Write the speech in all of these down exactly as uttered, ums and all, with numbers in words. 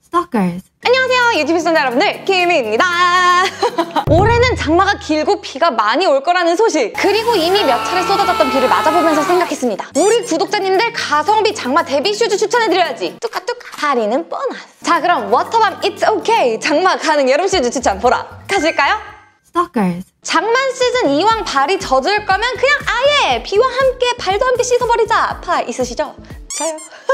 Stalkers. 안녕하세요 유튜브 시청자 여러분들, 김희입니다. 올해는 장마가 길고 비가 많이 올 거라는 소식, 그리고 이미 몇 차례 쏟아졌던 비를 맞아보면서 생각했습니다. 우리 구독자님들 가성비 장마 데뷔 슈즈 추천해드려야지. 뚜까뚜까 할인은 보너스. 자, 그럼 워터밤 It's OK 장마 가능 여름 슈즈 추천 보러 가실까요? Stalkers. 장마 시즌 이왕 발이 젖을 거면 그냥 아예 비와 함께 발도 함께 씻어버리자 파 있으시죠? 저요.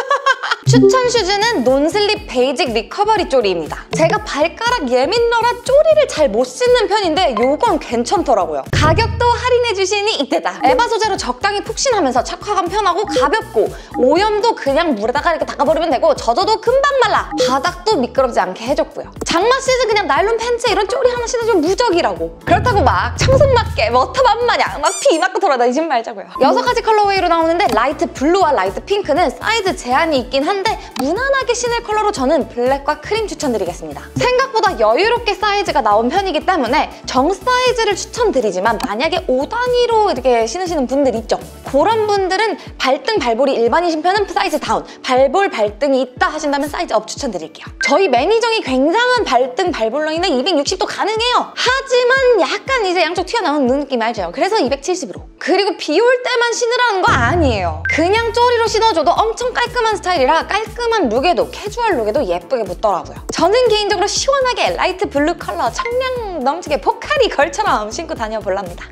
추천 슈즈는 논슬립 베이직 리커버리 쪼리입니다. 제가 발가락 예민러라 쪼리를 잘 못 씻는 편인데 요건 괜찮더라고요. 가격도 할인해주시니 이때다. 에바 소재로 적당히 푹신하면서 착화감 편하고 가볍고, 오염도 그냥 물에다가 이렇게 닦아버리면 되고, 젖어도 금방 말라. 바닥도 미끄럽지 않게 해줬고요. 장마 시즌 그냥 나일론 팬츠 이런 쪼리 하나 신어주면 무적이라고. 그렇다고 막 청순맞게 워터밤 마냥 막 비 맞고 돌아다니지 말자고요. 여섯 가지 컬러웨이로 나오는데 라이트 블루와 라이트 핑크는 사이즈 제한이 있긴 한데 무난하게 신을 컬러로 저는 블랙과 크림 추천드리겠습니다. 생각보다 여유롭게 사이즈가 나온 편이기 때문에 정 사이즈를 추천드리지만, 만약에 오 단위로 이렇게 신으시는 분들 있죠? 그런 분들은 발등 발볼이 일반이신 편은 사이즈 다운, 발볼 발등이 있다 하신다면 사이즈 업 추천드릴게요. 저희 매니저이 굉장한 발등 발볼 라인은 이백육십도 가능해요. 하지만 약간 이제 양쪽 튀어나오는 느낌 알죠? 그래서 이백칠십으로. 그리고 비 올 때만 신으라는 거 아니에요. 그냥 쪼리로 신어줘도 엄청 깔끔한 스타일이라 깔끔한 룩에도 캐주얼 룩에도 예쁘게 붙더라고요. 저는 개인적으로 시원하게 라이트 블루 컬러 청량 넘치게 포카리 걸처럼 신고 다녀볼랍니다.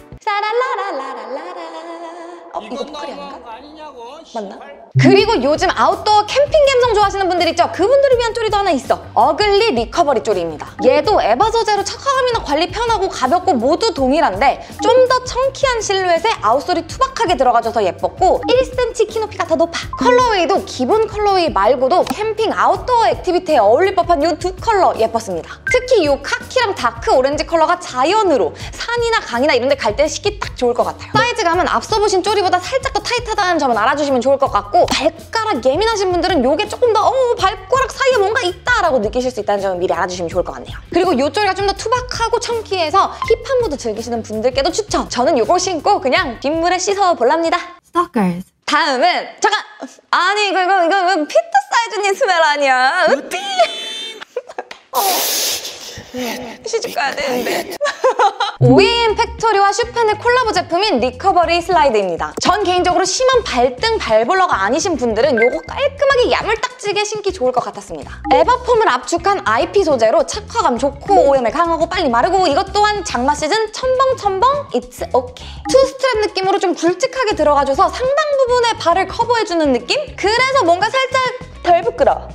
사랄라라라라라. 어, 이거 포카리 아닌가? 맞나? 그리고 요즘 아웃도어 캠핑 감성 좋아하시는 분들 있죠? 그분들을 위한 쪼리도 하나 있어. 어글리 리커버리 쪼리입니다. 얘도 에바 소재로 착화감이나 관리 편하고 가볍고 모두 동일한데 좀 더 청키한 실루엣에 아웃솔이 투박하게 들어가줘서 예뻤고, 일 센티미터 키 높이가 더 높아. 컬러웨이도 기본 컬러웨이 말고도 캠핑 아웃도어 액티비티에 어울릴 법한 이 두 컬러 예뻤습니다. 특히 이 카키랑 다크 오렌지 컬러가 자연으로 산이나 강이나 이런 데 갈 때 신기 딱 좋을 것 같아요. 사이즈감은 앞서 보신 쪼리보다 살짝 더 타이트하다는 점은 알아주시면 좋을 것 같고, 발가락 예민하신 분들은 이게 조금 더 어, 발가락 사이에 뭔가 있다라고 느끼실 수 있다는 점을 미리 알아주시면 좋을 것 같네요. 그리고 이 쪼리가 좀 더 투박하고 청키해서 힙한 무드 즐기시는 분들께도 추천! 저는 이거 신고 그냥 빗물에 씻어볼랍니다. Stalkers. 다음은 잠깐! 아니 이거 이거 이거 피터 사이즈님 스멜 아니야? 으띠! 어. 시집 가야 되는데. 오이엠 팩토리와 슈펜의 콜라보 제품인 리커버리 슬라이드입니다. 전 개인적으로 심한 발등 발볼러가 아니신 분들은 요거 깔끔하게 야물딱지게 신기 좋을 것 같았습니다. 에바폼을 압축한 아이피 소재로 착화감 좋고 오엠을 강하고 빨리 마르고, 이것 또한 장마 시즌 첨벙첨벙 It's OK. 투 스트랩 느낌으로 좀 굵직하게 들어가줘서 상당 부분의 발을 커버해주는 느낌? 그래서 뭔가 살짝 덜 부끄러워.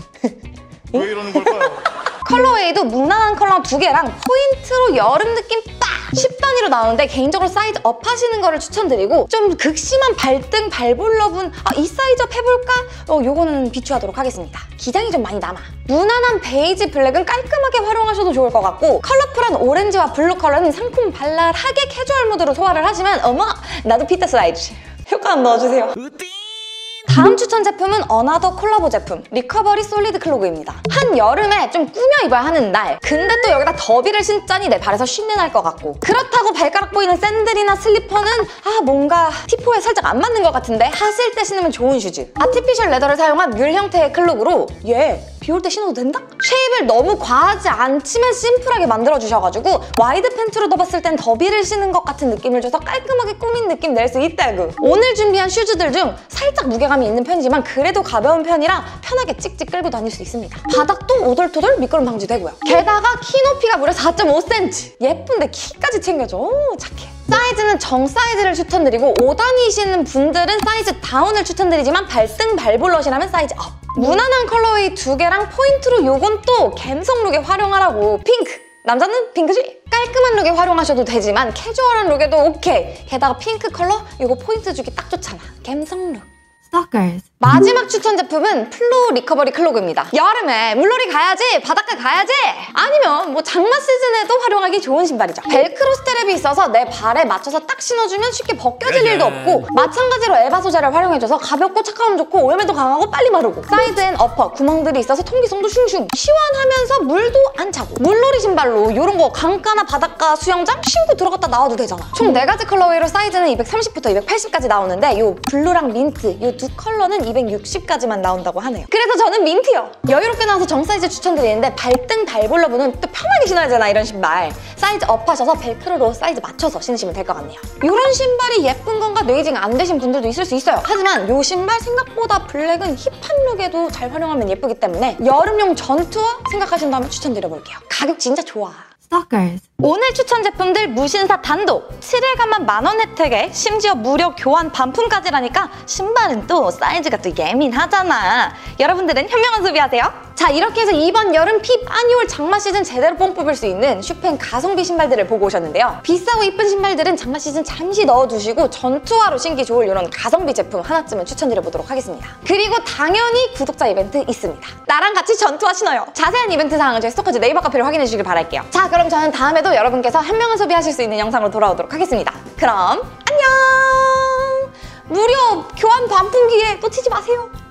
왜 이러는 걸까요? 컬러웨이도 무난한 컬러 두 개랑 포인트로 여름 느낌 빡! 십 단위로 나오는데 개인적으로 사이즈 업 하시는 거를 추천드리고, 좀 극심한 발등 발볼러분 아, 이 사이즈 업 해볼까? 어, 요거는 비추하도록 하겠습니다. 기장이 좀 많이 남아. 무난한 베이지 블랙은 깔끔하게 활용하셔도 좋을 것 같고, 컬러풀한 오렌지와 블루 컬러는 상품 발랄하게 캐주얼 무드로 소화를 하시면 어머! 나도 피터 사이즈 효과 한번 넣어주세요. 다음 추천 제품은 어나더 콜라보 제품 리커버리 솔리드 클로그입니다. 한여름에 좀 꾸며 입어야 하는 날, 근데 또 여기다 더비를 신자니 내 발에서 쉰내 날 것 같고, 그렇다고 발가락 보이는 샌들이나 슬리퍼는 아 뭔가 티포에 살짝 안 맞는 것 같은데 하실 때 신으면 좋은 슈즈. 아티피셜 레더를 사용한 뮬 형태의 클로그로 얘 비 올 때 신어도 된다? 쉐입을 너무 과하지 않지만 심플하게 만들어주셔가지고 와이드 팬츠로 넣어봤을 땐 더비를 신은 것 같은 느낌을 줘서 깔끔하게 꾸민 느낌 낼 수 있다고. 오늘 준비한 슈즈들 중 살짝 무게감이 있는 편이지만 그래도 가벼운 편이라 편하게 찍찍 끌고 다닐 수 있습니다. 바닥도 오돌토돌 미끄럼 방지되고요. 게다가 키 높이가 무려 사 점 오 센티미터. 예쁜데 키까지 챙겨줘. 오, 착해. 사이즈는 정 사이즈를 추천드리고, 오 단위이시는 분들은 사이즈 다운을 추천드리지만 발등 발볼럿이라면 사이즈 업. 무난한 컬러웨이 두 개랑 포인트로 요건 또 갬성 룩에 활용하라고 핑크! 남자는 핑크지? 깔끔한 룩에 활용하셔도 되지만 캐주얼한 룩에도 오케이! 게다가 핑크 컬러? 요거 포인트 주기 딱 좋잖아. 갬성 룩. Stalkers. 마지막 추천 제품은 플로우 리커버리 클로그입니다. 여름에 물놀이 가야지, 바닷가 가야지, 아니면 뭐 장마 시즌에도 활용하기 좋은 신발이죠. 벨크로 스트랩이 있어서 내 발에 맞춰서 딱 신어주면 쉽게 벗겨질 일도 없고, 마찬가지로 에바 소재를 활용해줘서 가볍고 착화감 좋고 오염에도 강하고 빨리 마르고, 사이드엔 어퍼, 구멍들이 있어서 통기성도 슝슝, 시원하면서 물도 안 차고, 물놀이 신발로 이런 거 강가나 바닷가 수영장 신고 들어갔다 나와도 되잖아. 총 네 가지 컬러웨이로 사이즈는 이백삼십부터 이백팔십까지 나오는데 이 블루랑 민트 이 두 컬러는 이백육십까지만 나온다고 하네요. 그래서 저는 민트요. 여유롭게 나와서 정 사이즈 추천드리는데 발등 발볼러분은 또 편하게 신어야 되나 이런 신발. 사이즈 업하셔서 벨크로로 사이즈 맞춰서 신으시면 될 것 같네요. 이런 신발이 예쁜 건가 뇌이징 안 되신 분들도 있을 수 있어요. 하지만 이 신발 생각보다 블랙은 힙한 룩에도 잘 활용하면 예쁘기 때문에 여름용 전투화 생각하신다면 추천드려볼게요. 가격 진짜 좋아. Stalkers. 오늘 추천 제품들 무신사 단독 칠 일간만 만원 혜택에 심지어 무료 교환 반품까지라니까 신발은 또 사이즈가 또 예민하잖아. 여러분들은 현명한 소비하세요. 자, 이렇게 해서 이번 여름 핍 아니올 장마 시즌 제대로 뽕 뽑을 수 있는 슈펜 가성비 신발들을 보고 오셨는데요. 비싸고 이쁜 신발들은 장마 시즌 잠시 넣어두시고 전투화로 신기 좋을 이런 가성비 제품 하나쯤은 추천드려보도록 하겠습니다. 그리고 당연히 구독자 이벤트 있습니다. 나랑 같이 전투화 신어요. 자세한 이벤트 사항은 저희 스토커즈 네이버 카페로 확인해 주시길 바랄게요. 자, 그럼 저는 다음에도 여러분께서 현명한 소비하실 수 있는 영상으로 돌아오도록 하겠습니다. 그럼 안녕! 무료 교환 반품 기회 놓치지 마세요.